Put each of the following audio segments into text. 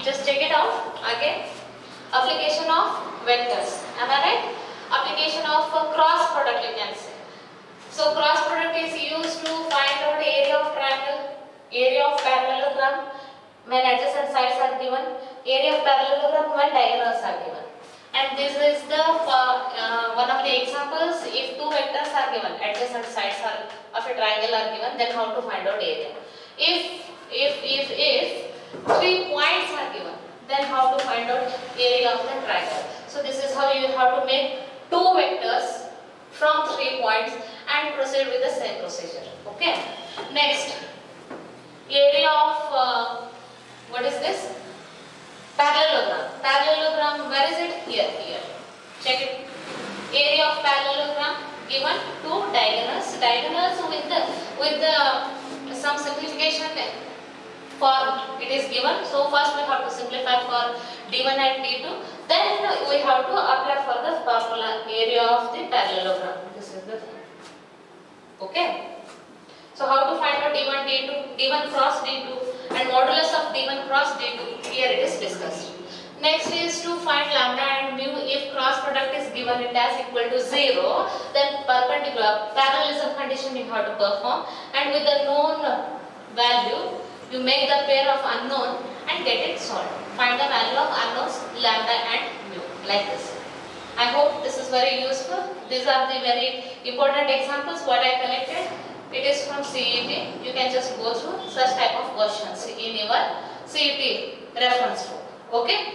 Just check it out again. Application of vectors. Am I right? Application of cross product, you can say. So cross product is used to find out area of triangle, area of parallelogram when adjacent sides are given, area of parallelogram when diagonals are given. And this is the one of the examples. If two vectors are given, adjacent sides of a triangle are given, then how to find out area. If 3 points are given, then how to find out area of the triangle. So this is how you have to make two vectors from 3 points and proceed with the same procedure. Okay. Next, area of what is this? Parallelogram. Parallelogram, where is it? Here. Check it. Area of parallelogram given two diagonals. Diagonals with the some simplification form it is given. So first we have to simplify for D1 and D2. Then we have to apply for the formula area of the parallelogram. This is the okay. So how to find out D1, D2, D1 cross D2 and modulus of D1 cross D2. Here it is discussed. Next is to find lambda and mu. If cross product is given it as equal to 0, then perpendicular parallelism condition you have to perform, and with the known value you make the pair of unknown and get it solved. Find the value of unknowns lambda and mu like this. I hope this is very useful. These are the very important examples what I collected. It is from CET. You can just go through such type of questions in your CET reference book. Okay.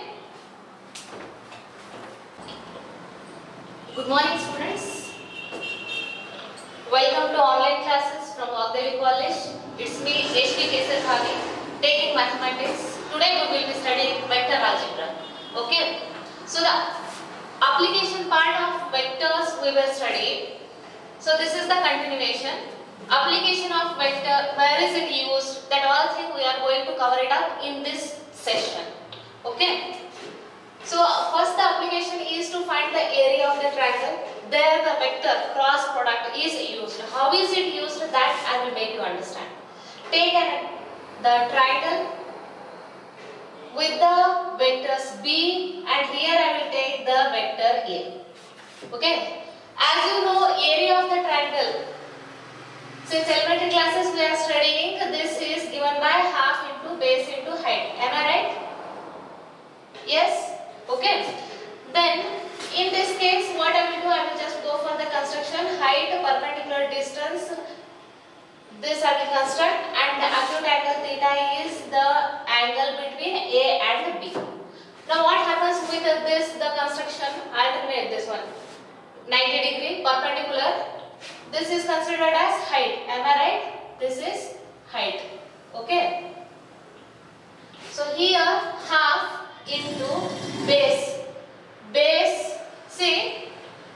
Good morning, students. Welcome to online classes from Vagdevi College. It's me, H.P. Kesari, taking mathematics. Today we will be studying vector algebra. Okay. So the application part of vectors we will study. So this is the continuation. Application of vector, where is it used? That all thing we are going to cover it up in this session. Okay. So first the application is to find the area of the triangle. There the vector cross product is used. How is it used? That I will make you understand. Take the triangle with the vectors B, and here I will take the vector A. Okay. As you know, area of the triangle. Since elementary classes we are studying, this is given by half into base into height. Am I right? Yes? Okay. Then in this case what I will do, I will just go for the construction. Height, perpendicular distance, this I will construct, and the acute angle theta is the angle between A and B. Now what happens with this, the construction, alternate this one. 90 degree perpendicular. This is considered as height. Am I right? This is height. Okay. So here half into base. Base. See,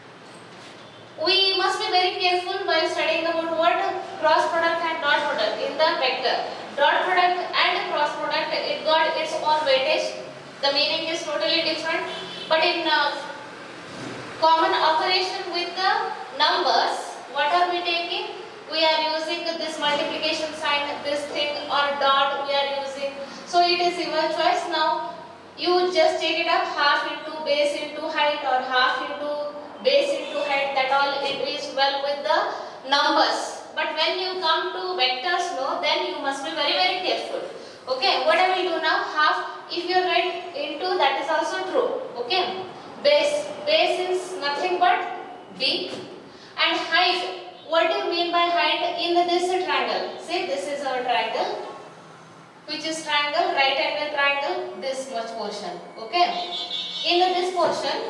we must be very careful while studying about what cross product and dot product in the vector. Dot product and cross product, it got its own weightage. The meaning is totally different. But in common operation with the numbers, what are we taking? We are using this multiplication sign, this thing, or dot we are using. So it is your choice. Now you just take it up, half into base into height or half into base into height. That all it is well with the numbers. But when you come to vectors, no, then you must be very, very careful. Okay, what I will do now, half, if you write into, that is also true. Okay, base is nothing but B. And height, what do you mean by height in this triangle? See, this is our triangle. Which is triangle, right angle triangle, this much portion. Okay. In this portion,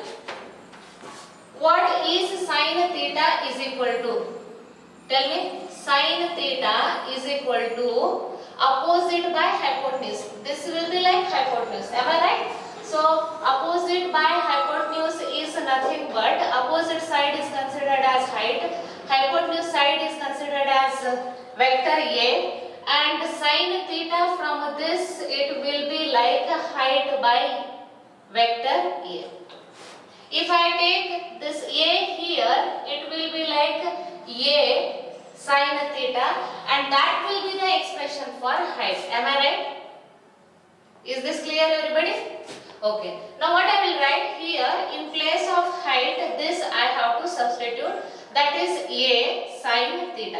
what is sine theta is equal to? Tell me. Sine theta is equal to opposite by hypotenuse. This will be like hypotenuse. Am I right? So opposite by hypotenuse is nothing but opposite side is considered as height. Hypotenuse side is considered as vector A. And sine theta from this, it will be like height by vector A. If I take this A here, it will be like A sine theta, and that will be the expression for height. Am I right? Is this clear, everybody? Okay. Now what I will write here, in place of height, this I have to substitute, that is A sin theta.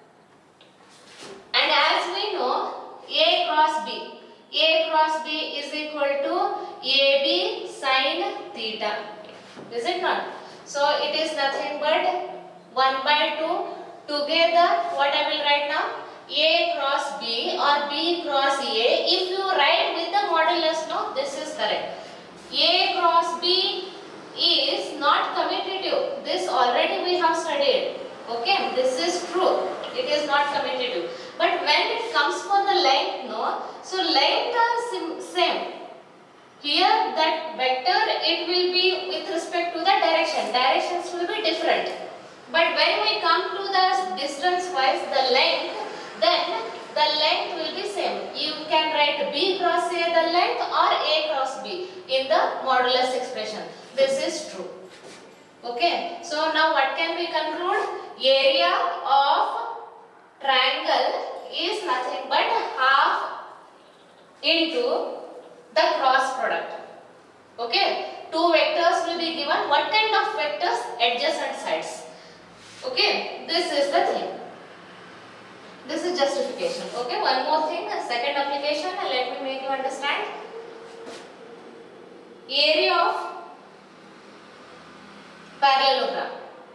And as we know, A cross B is equal to AB sin theta. Is it not? So it is nothing but 1 by 2. Together, what I will write now? A cross B or B cross A. If you write with the modulus, no, this is correct. A cross B is not commutative. This already we have studied. Okay, this is true. It is not commutative. But when it comes for the length, no, so length are same. Here that vector, it will be with respect to the direction. Directions will be different. But when we come to the distance wise, the length, then the length will be same. You can write B cross A the length or A cross B in the modulus expression. This is true. Okay. So now what can we conclude? Area of triangle is nothing but half into the cross product. Okay. Two vectors will be given. What kind of vectors? Adjacent sides. Okay. This is the thing. This is justification. Okay, one more thing, second application, let me make you understand. Area of parallelogram.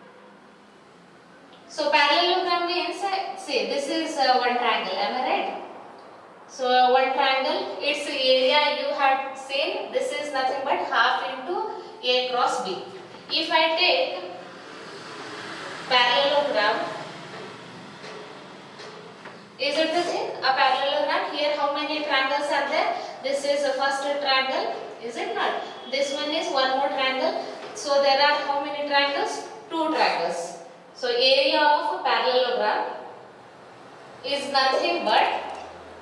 So parallelogram means, see, this is one triangle, am I right? So one triangle, its area you have seen, this is nothing but half into A cross B. If I take parallelogram, is it the thing? A parallelogram. Here how many triangles are there? This is the first triangle. Is it not? This one is one more triangle. So there are how many triangles? Two triangles. So area of a parallelogram is nothing but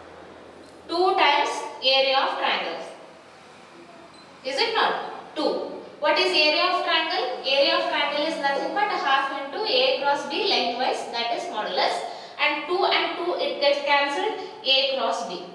2 times area of triangles. Is it not? 2. What is area of triangle? Area of triangle is nothing but half into A cross B lengthwise, that is modulus. And 2 and 2 it gets cancelled, A cross B.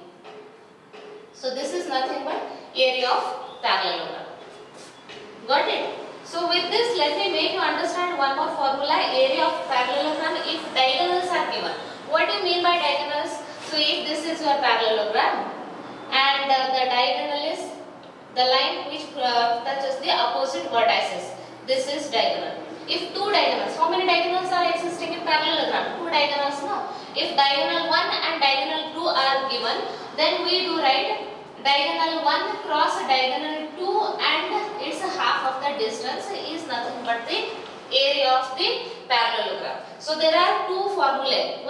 So this is nothing but area of parallelogram. Got it? So with this, let me make you understand one more formula, area of parallelogram if diagonals are given. What do you mean by diagonals? So if this is your parallelogram and the diagonal is the line which touches the opposite vertices. This is diagonal. If two diagonals, how many diagonals are existing in parallelogram? Two diagonals, no. If diagonal 1 and diagonal 2 are given, then we do write diagonal 1 cross diagonal 2 and its half of the distance is nothing but the area of the parallelogram. So there are two formulae.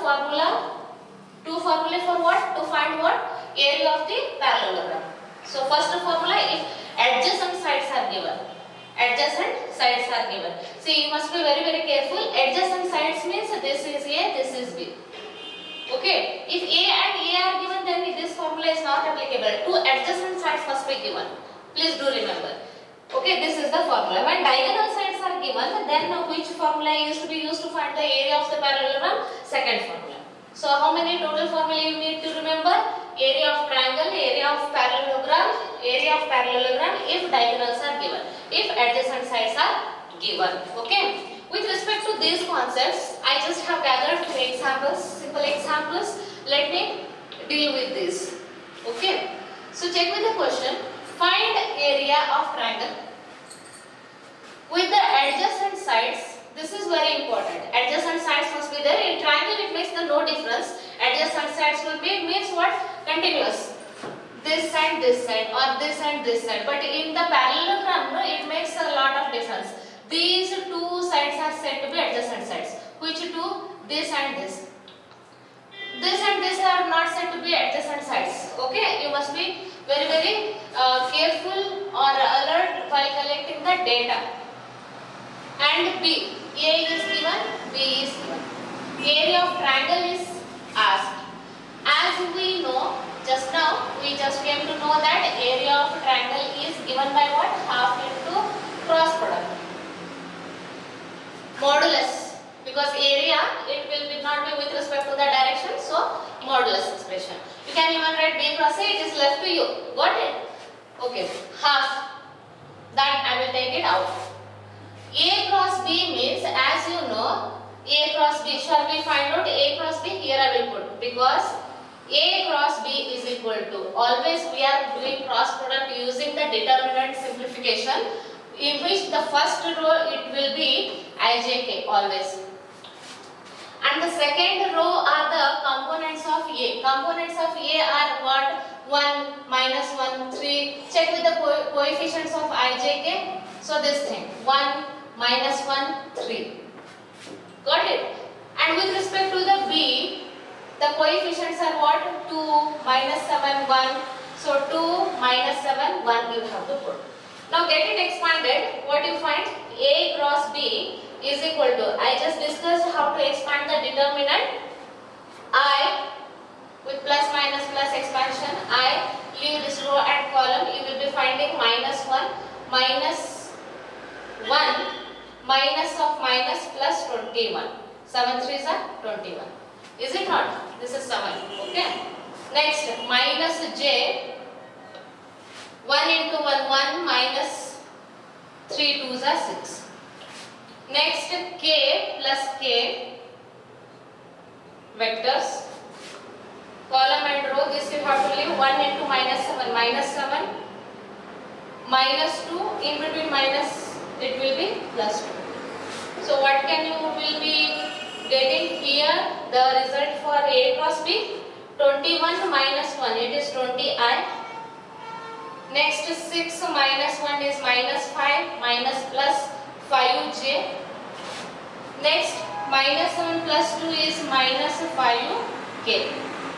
Two formulae for what? To find what? Area of the parallelogram. So first formula, if adjacent sides are given. Adjacent sides are given. See, you must be very careful. Adjacent sides means this is A, this is B. Okay. If A and A are given, then this formula is not applicable. Two adjacent sides must be given. Please do remember. Okay, this is the formula. When diagonal sides are given, then which formula is to be used to find the area of the parallelogram? Second formula. So how many total formula you need to remember? Area of triangle, area of parallelogram if diagonals are given, if adjacent sides are given. Okay. With respect to these concepts, I just have gathered 2 examples, simple examples. Let me deal with this. Okay. So check with the question. Find area of triangle with the adjacent sides. This is very important. Adjacent sides must be there. In triangle, it makes no difference. Adjacent sides will be means what? Continuous. This side, or this and this side. But in the parallelogram, no, it makes a lot of difference. These two sides are said to be adjacent sides. Which two? This and this. This and this are not said to be adjacent sides. Okay, you must be very careful or alert while collecting the data. And B, A is given, B is given. Area of triangle is asked. As we know, just now we just came to know that area of triangle is given by what? Half into cross product. Modulus, because area it will not be with respect to the direction, so modulus expression. You can even write B cross A, it is left to you. Got it? Okay, half. That I will take it out. A cross B means, as you know, A cross B. Shall we find out A cross B? Here I will put, because A cross B is equal to, always we are doing cross product using the determinant simplification, in which the first row it will be IJK always. And the second row are the components of A. Components of A are what? 1, minus 1, 3. Check with the coefficients of IJK. So this thing, 1, minus 1, 3. Got it? And with respect to the B, the coefficients are what? 2, minus 7, 1. So 2, minus 7, 1 you have to put. Now get it expanded. What you find? A cross B is equal to, I just discussed how to expand the determinant. I with plus minus plus expansion, I leave this row and column. You will be finding minus 1, minus 1, minus of minus plus 21. 7 3s are 21. Is it not? This is 7. Okay. Next, minus J. 1 into 1, 1, minus 3 2s are 6. Next, K plus K vectors. Column and row, this you have to leave. 1 into minus 7, minus 7, minus 2, in between minus, it will be plus 2. So what can you will be getting here? The result for A cross B, 21 minus 1, it is 20I. Next, 6 minus 1 is minus 5, minus plus 5J. Next, minus 7 plus 2 is minus 5K.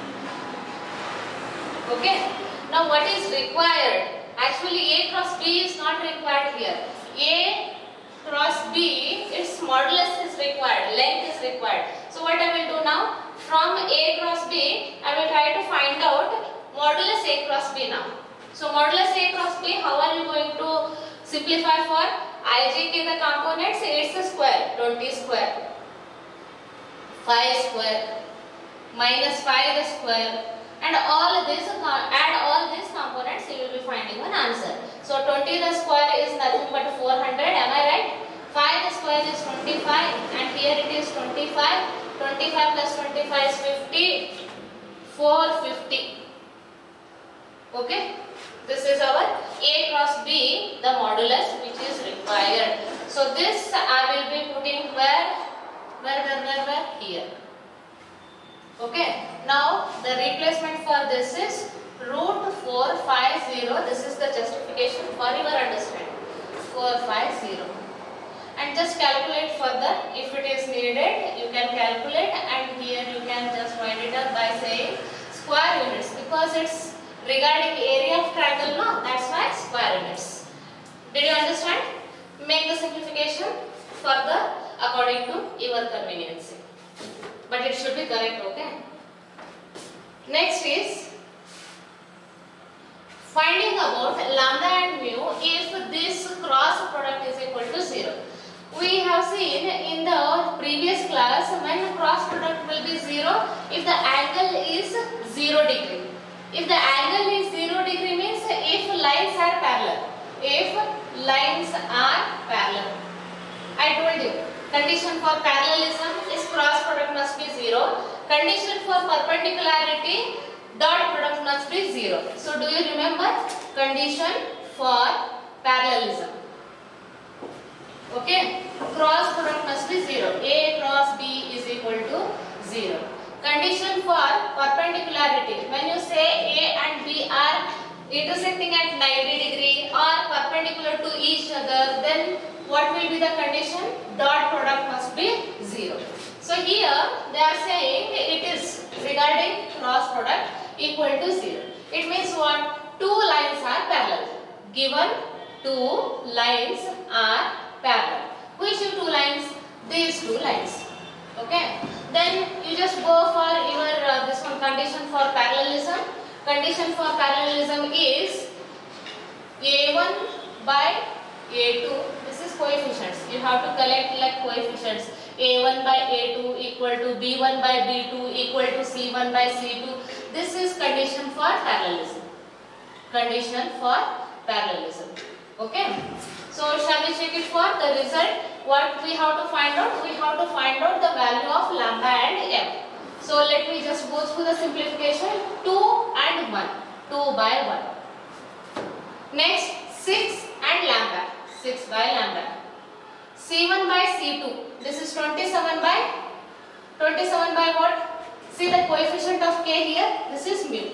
Okay. Now what is required? Actually A cross B is not required here. A cross B, its modulus is required, length is required. So what I will do now? From A cross B, I will try to find out modulus A cross B now. So modulus A cross B, how are you going to simplify for IJK the components? It's a square, 20 square, 5 square, minus 5 the square, and all this, add all these components, you will be finding an answer. So 20 the square is nothing but 400, am I right? 5 the square is 25, and here it is 25. 25 plus 25 is 50, 450. Okay? This is our A cross B, the modulus which is required. So this I will be putting where? Here. Okay. Now the replacement for this is root 450. This is the justification for your understanding. 450. And just calculate further. If it is needed, you can calculate, and here you can just write it up by saying square units, because it's regarding area of triangle, no? That's why square units. Did you understand? Make the simplification further according to your convenience. But it should be correct, okay? Next is finding about lambda and mu if this cross product is equal to 0. We have seen in the previous class when cross product will be 0 if the angle is 0 degree. If the angle is 0 degree means if lines are parallel. If lines are parallel. I told you, condition for parallelism is cross product must be 0. Condition for perpendicularity, dot product must be 0. So do you remember? Condition for parallelism. Okay. Cross product must be 0. A cross B is equal to 0. Condition for perpendicularity. When you say A and B are intersecting at 90 degree or perpendicular to each other, then what will be the condition? Dot product must be 0. So here they are saying it is regarding cross product equal to 0. It means what? Two lines are parallel. Given two lines are parallel. Which two lines? These two lines. Okay. Then you just go for your this one, condition for parallelism. Condition for parallelism is A1 by A2. This is coefficients. You have to collect like coefficients. A1 by A2 equal to B1 by B2 equal to C1 by C2. This is condition for parallelism. Condition for parallelism. Okay. So shall we check it for the result? What we have to find out? We have to find out the value of lambda and m. So let me just go through the simplification. 2 and 1. 2 by 1. Next 6 and lambda. 6 by lambda. C1 by C2. This is 27 by what? See the coefficient of k here. This is mu.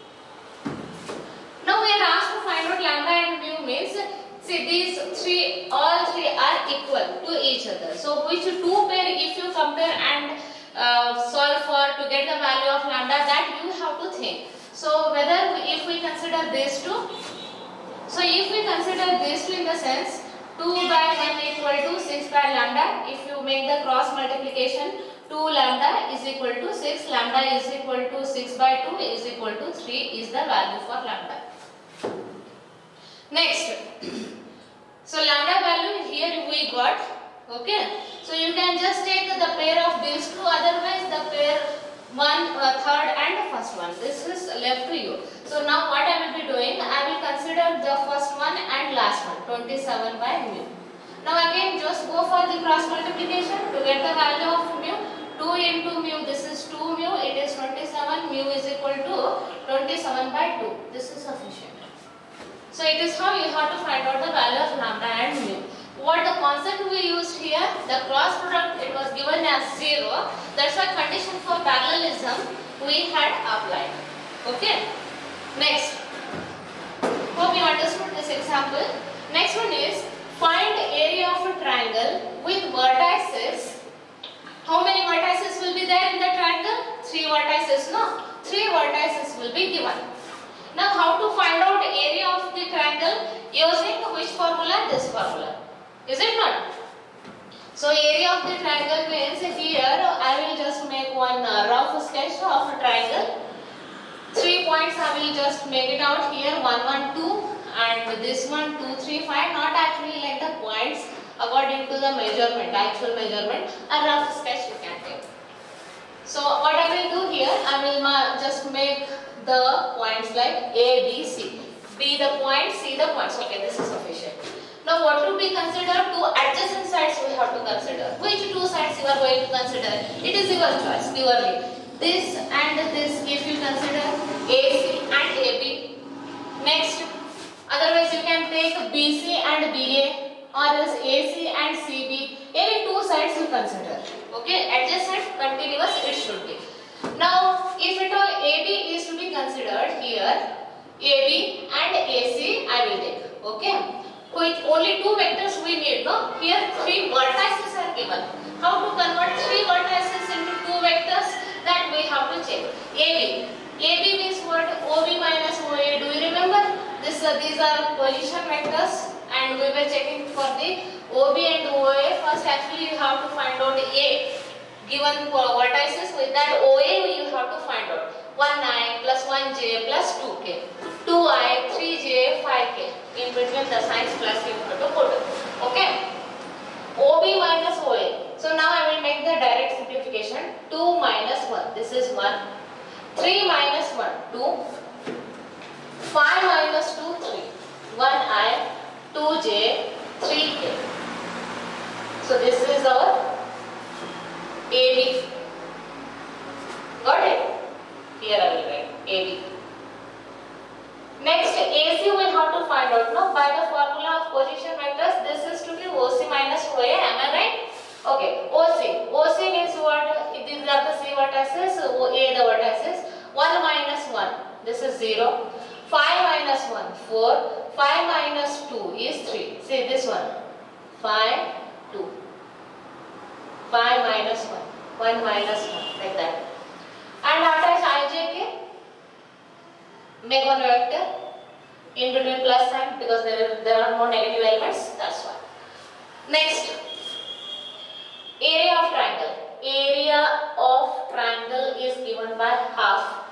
Now we are asked to find out lambda and mu means, see these three, all three are equal to each other. So which two pair if you compare and solve for to get the value of lambda, that you have to think. So whether if we consider these two, so if we consider these two in the sense 2 by 1 equal to 6 by lambda, if you make the cross multiplication, 2 lambda is equal to 6, lambda is equal to 6 by 2 is equal to 3 is the value for lambda. Next, so lambda value here we got, okay. So you can just take the pair of these two, otherwise the pair third and first one. This is left to you. So now what I will be doing, I will consider the first one and last one, 27 by mu. Now again just go for the cross multiplication to get the value of mu. 2 into mu, this is 2 mu, it is 27, mu is equal to 27 by 2. This is sufficient. So it is how you have to find out the value of lambda and mu. What the concept we used here, the cross product, it was given as 0. That's why condition for parallelism we had applied. Okay. Next. Hope you understood this example. Next one is find area of a triangle with vertices. How many vertices will be there in the triangle? 3 vertices, no? 3 vertices will be given. Now how to find out area of the triangle? Using which formula? This formula. Is it not? So area of the triangle means here I will just make one rough sketch of a triangle. 3 points I will just make it out here, 1, 1, 2 and this one 2, 3, 5. Not actually like the points according to the measurement, actual measurement. A rough sketch you can take. So what I will do here, I will just make the points like A, B, C. B the point, C the points. Okay, this is sufficient. Now what to be considered? 2 adjacent sides we have to consider. Which 2 sides you are going to consider? It is your choice purely. This and this if you consider AC and AB. Next, otherwise you can take BC and BA or else AC and CB. Any 2 sides you consider. Okay, adjacent, continuous it should be. Now if at all AB is to be considered here, AB and AC I will take. Okay. With only 2 vectors we need, no? Here 3 vertices are given. How to convert 3 vertices into 2 vectors? That we have to check. AB. AB means what? OB minus OA. Do you remember? These are position vectors and we were checking for the OB and OA. First actually you have to find out A. Given vertices with that OA you have to find out. 1i plus 1j plus 2k. 2i, 3j, 5k. In between the signs plus you have to put. Okay. OB minus OA. So now I will make the direct simplification. 2 minus 1. This is 1. 3 minus 1. 2. 5 minus 2. 3. 1i, 2j, 3k. So this is our AB. Got it? Here I will write AB. Next, AC we have to find out now by the formula of position vectors. This is to be OC minus OA. Am I right? Okay. OC. OC means what? These are the C vertices. OA the vertices. 1 minus 1. This is 0. 5 minus 1. 4. 5 minus 2 is 3. See this one. 5, 2. 5 minus 1. 1 minus 1. Like that. And attach ijk. Make one vector in between plus sign because there are no negative elements. That's why. Next, area of triangle. Area of triangle is given by half.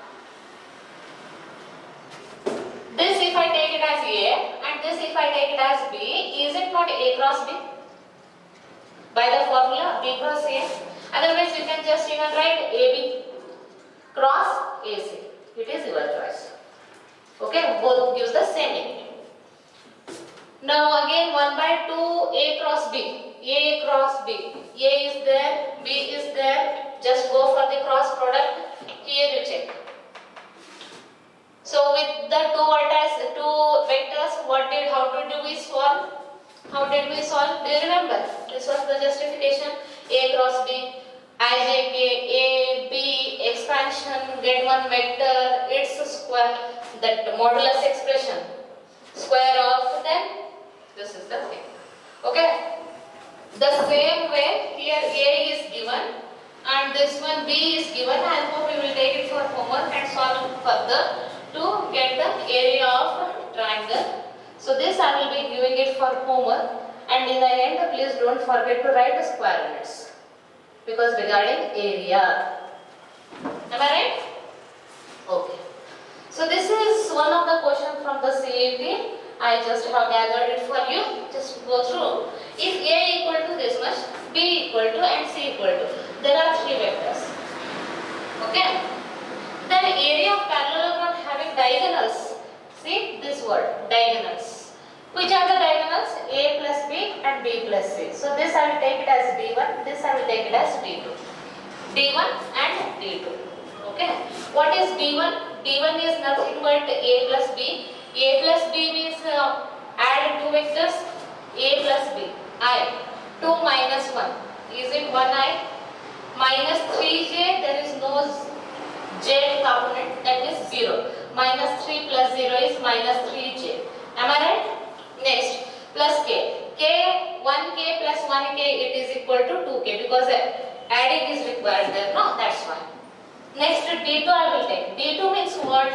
This if I take it as A and this if I take it as B, is it not A cross B? By the formula B cross A. Otherwise you can just even write AB cross AC. It is your choice. Okay, both gives the same area. Now again 1 by 2 A cross B. A cross B. A is there, B is there. Just go for the cross product. Here you check. So with the two vectors, how did we solve? How did we solve? Do you remember? This was the justification. A cross B, ijk, A, B, expansion, get one vector, its square, that modulus expression, square of them. This is the thing. Okay. The same way here A is given and this one B is given. I hope you will take it for homework and solve further to get the area of triangle. So this I will be giving it for homework, and in the end please don't forget to write the square units because regarding area. Am I right? Okay. So this is one of the questions from the CET. I just have gathered it for you. Just go through. If A equal to this much, B equal to and C equal to, there are three vectors. Okay. Then area of parallelogram having diagonals. See this word, diagonals. Which are the diagonals? A plus B and B plus C. So this I will take it as D1, this I will take it as D2. D1 and D2. Okay. What is D1? D1 is nothing but A plus B. A plus B means add two vectors, A plus B. I. 2 minus 1. Is it 1I? Minus 3j, there is no j component, that is 0. Minus 3 plus 0 is minus 3j. Am I right? Next, plus k. K, 1k plus 1k, it is equal to 2k because adding is required there. No, that's why. Next, D2 I will take. D2 means what?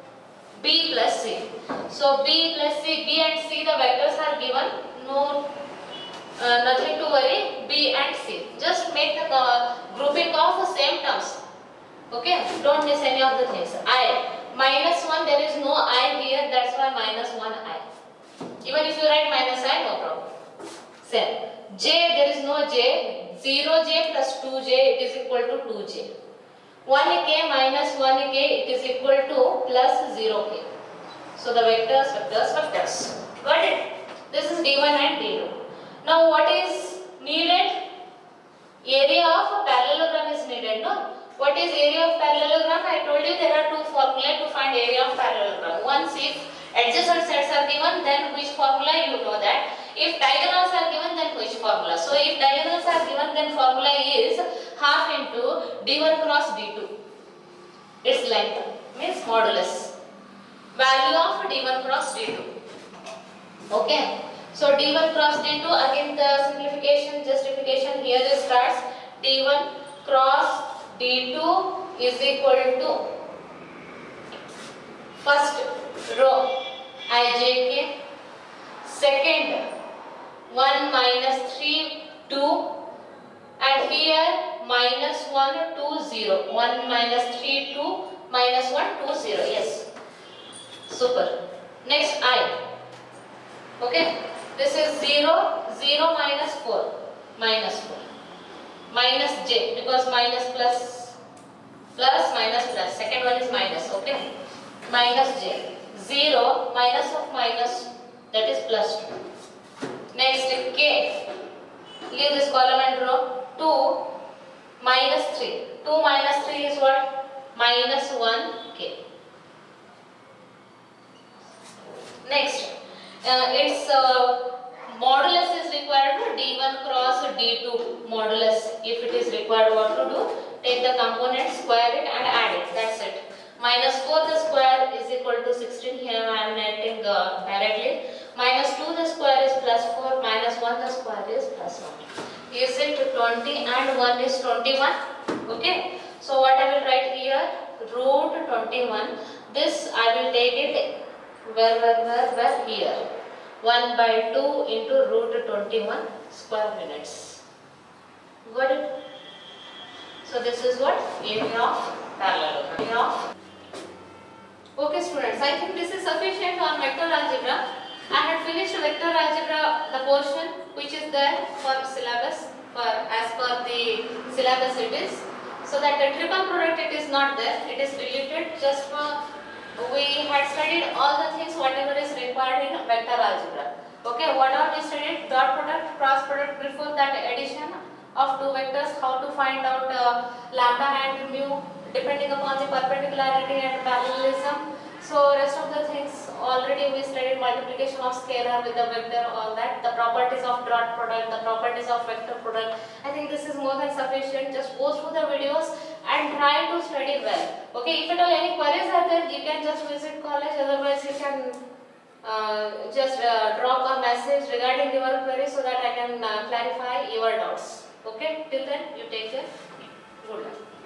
B plus C. So B plus C, B and C the vectors are given. No, nothing to worry. B and C. Just make the grouping of the same terms. Okay, don't miss any of the things. I. Minus 1, there is no I here, that's why minus 1I. Even if you write minus I, no problem. Same. J, there is no J. 0j plus 2j, it is equal to 2j. 1k minus 1k, it is equal to plus 0k. So the vectors. Got it? This is D1 and D2. Now what is needed? Area of a parallelogram is needed, no? What is area of parallelogram? I told you there are two formulas to find area of parallelogram. Once if adjacent sets are given, then which formula you know that. If diagonals are given, then which formula. So if diagonals are given, then formula is half into D1 cross D2. Its length means modulus. Value of D1 cross D2. Okay. So D1 cross D2, again the simplification, justification here it starts. D1 cross D2 is equal to first row ijk, second 1 minus 3 2, and here minus 1 2 0. 1 minus 3 2 minus 1 2 0. Yes. Super. Next I. Okay. This is 0 0 minus 4 minus 4. Minus j because minus plus minus plus. Second one is minus. Okay. Minus j. 0 minus of minus, that is plus 2. Next k. Leave this column and row. 2 minus 3. 2 minus 3 is what? Minus 1k. Next, its modulus is required to D1 cross D2 modulus. If it is required, what to do? Take the component, square it and add it. That's it. Minus 4 the square is equal to 16. Here I am writing directly. Minus 2 the square is plus 4. Minus 1 the square is plus 1. Is it 20 and 1 is 21? Okay. So what I will write here? Root 21. This I will take it where here. 1 by 2 into root 21 square units. Got it? So this is what? Area of parallelogram. Okay students, I think this is sufficient on vector algebra. I had finished vector algebra, the portion which is there for syllabus, as per the syllabus it is. So that the triple product, it is not there, it is deleted. Just we had studied all the things whatever is required in vector algebra. Okay, what are we studied? Dot product, cross product, before that addition of two vectors, how to find out lambda and mu depending upon the perpendicularity and parallelism. So rest of the things already we studied, multiplication of scalar with the vector, all that, the properties of dot product, the properties of vector product. I think this is more than sufficient. Just go through the videos and try to study well. Okay, if at all any queries are there, you can just visit college, otherwise you can just drop a message regarding your query so that I can clarify your doubts. Okay, till then you take care. Good luck.